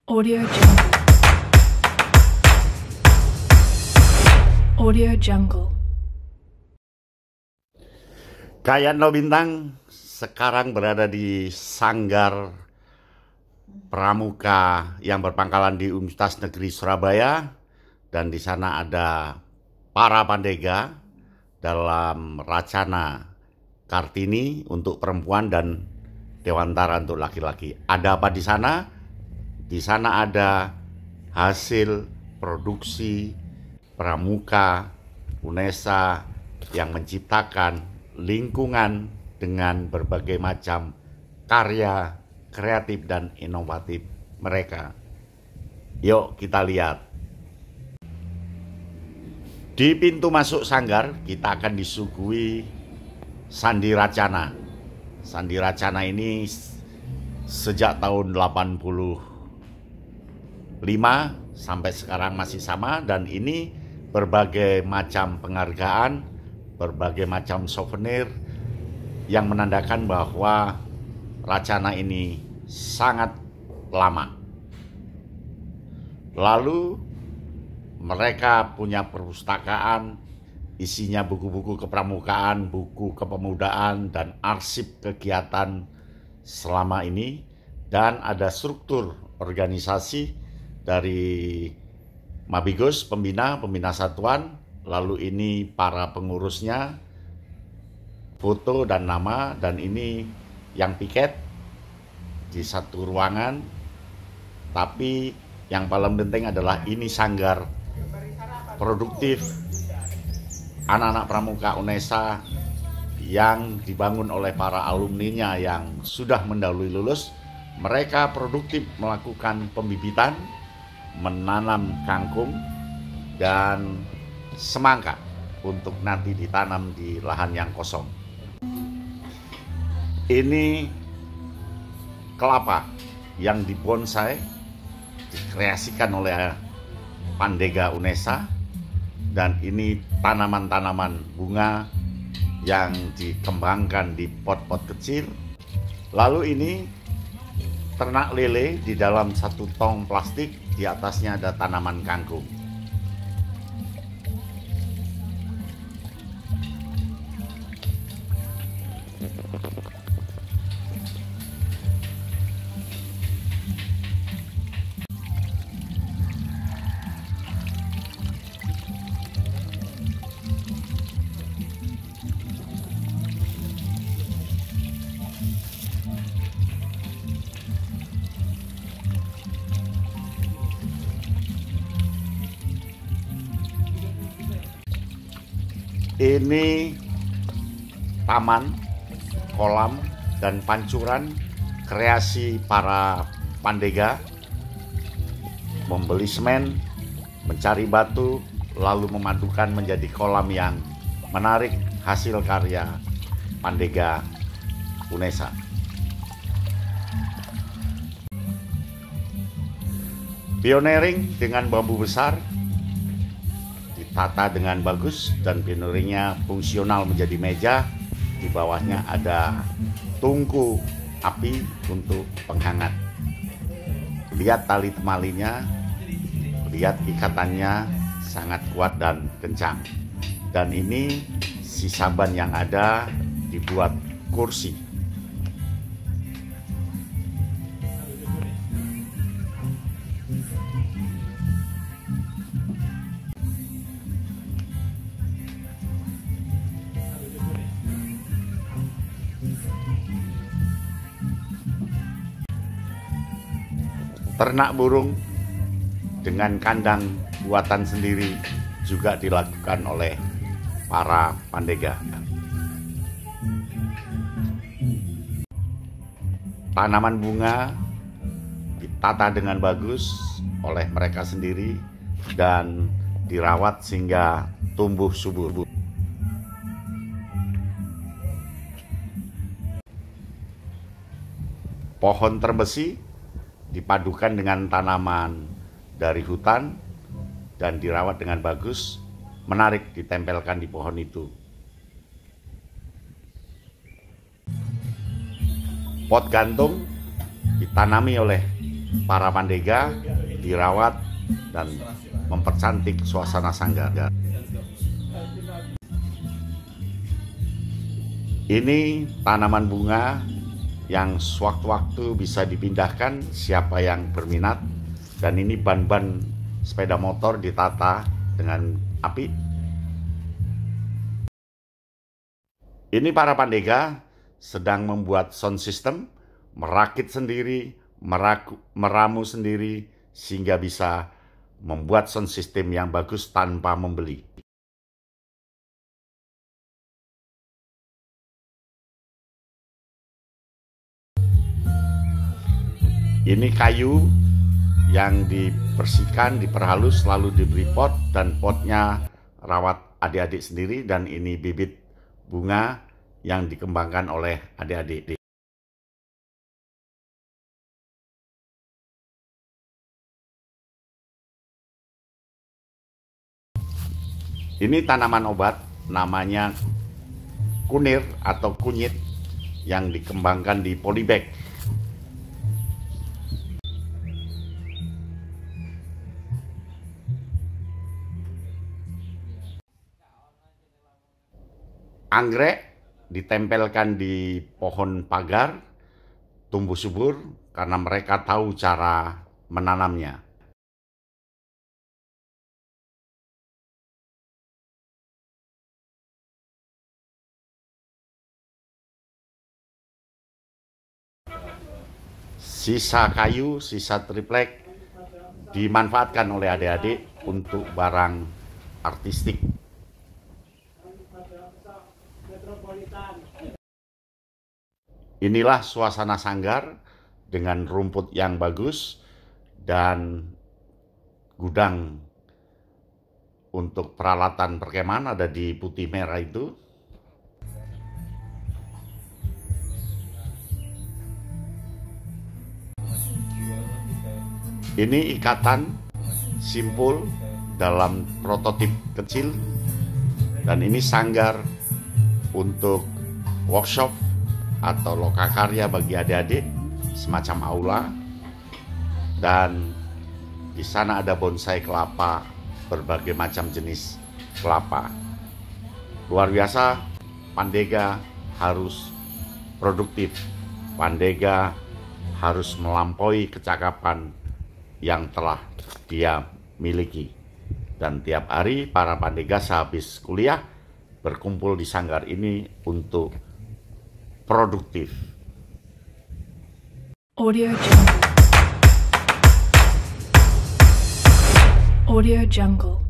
Audio Jungle. Audio Jungle. Kayano Bintang sekarang berada di Sanggar Pramuka yang berpangkalan di Universitas Negeri Surabaya, dan di sana ada para pandega dalam Racana Kartini untuk perempuan dan Dewantara untuk laki-laki. Ada apa di sana? Di sana ada hasil produksi Pramuka UNESA yang menciptakan lingkungan dengan berbagai macam karya kreatif dan inovatif mereka. Yuk kita lihat. Di pintu masuk sanggar kita akan disuguhi Sandi Racana. Sandi Racana ini sejak tahun 85 sampai sekarang masih sama, dan ini berbagai macam penghargaan, berbagai macam souvenir yang menandakan bahwa Racana ini sangat lama. Lalu mereka punya perpustakaan, isinya buku-buku kepramukaan, buku kepemudaan, dan arsip kegiatan selama ini. Dan ada struktur organisasi dari Mabigos, pembina satuan, lalu ini para pengurusnya, foto dan nama, dan ini yang piket di satu ruangan. Tapi yang paling penting adalah ini sanggar produktif anak-anak pramuka UNESA yang dibangun oleh para alumninya yang sudah mendahului lulus. Mereka produktif melakukan pembibitan, menanam kangkung dan semangka untuk nanti ditanam di lahan yang kosong. Ini kelapa yang dibonsai, dikreasikan oleh pandega UNESA, dan ini tanaman-tanaman bunga yang dikembangkan di pot-pot kecil. Lalu ini ternak lele di dalam satu tong plastik, di atasnya ada tanaman kangkung. Ini taman, kolam, dan pancuran kreasi para pandega. Membeli semen, mencari batu, lalu memadukan menjadi kolam yang menarik, hasil karya pandega UNESA. Pioneering dengan bambu besar ditata dengan bagus, dan pioneeringnya fungsional menjadi meja. Di bawahnya ada tungku api untuk penghangat. Lihat tali temalinya, lihat ikatannya sangat kuat dan kencang. Dan ini sisa ban yang ada dibuat kursi. Ternak burung dengan kandang buatan sendiri juga dilakukan oleh para pandega. Tanaman bunga ditata dengan bagus oleh mereka sendiri dan dirawat sehingga tumbuh subur. Pohon terbesi dipadukan dengan tanaman dari hutan dan dirawat dengan bagus, menarik ditempelkan di pohon itu. Pot gantung ditanami oleh para pandega dirawat dan mempercantik suasana sanggar. Ini tanaman bunga yang sewaktu-waktu bisa dipindahkan siapa yang berminat, dan ini ban-ban sepeda motor ditata dengan api. Ini para pandega sedang membuat sound system, merakit sendiri, meramu sendiri, sehingga bisa membuat sound system yang bagus tanpa membeli. Ini kayu yang dibersihkan, diperhalus, lalu diberi pot, dan potnya rawat adik-adik sendiri, dan ini bibit bunga yang dikembangkan oleh adik-adik. Ini tanaman obat, namanya kunir atau kunyit, yang dikembangkan di polybag. Anggrek ditempelkan di pohon pagar, tumbuh subur karena mereka tahu cara menanamnya. Sisa kayu, sisa triplek dimanfaatkan oleh adik-adik untuk barang artistik. Inilah suasana sanggar dengan rumput yang bagus dan gudang untuk peralatan perkemahan ada di putih merah itu. Ini ikatan simpul dalam prototip kecil, dan ini sanggar untuk workshop atau lokakarya bagi adik-adik, semacam aula. Dan di sana ada bonsai kelapa, berbagai macam jenis kelapa. Luar biasa, pandega harus produktif. Pandega harus melampaui kecakapan yang telah dia miliki. Dan tiap hari para pandega sehabis kuliah berkumpul di sanggar ini untuk produktif. Audio Jungle. Audio Jungle.